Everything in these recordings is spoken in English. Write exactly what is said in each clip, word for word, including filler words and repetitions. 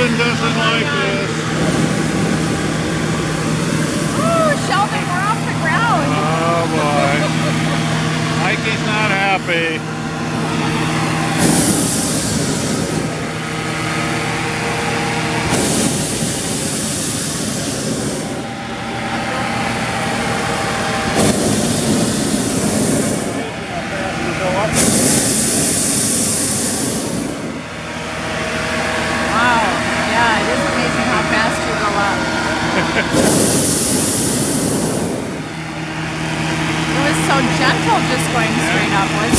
Sheldon doesn't like this. Ooh, Sheldon, we're off the ground. Oh boy. Mikey's not happy. It was so gentle just going straight upwards.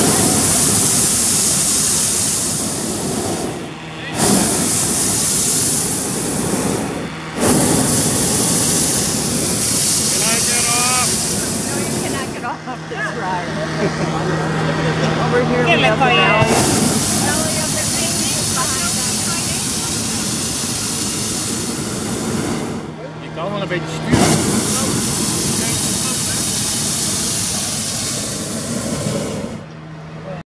Can I get off? No, you cannot get off this ride. Over here we have the valley. Valley of the Phoenix behind us. Ik kan wel een beetje sturen.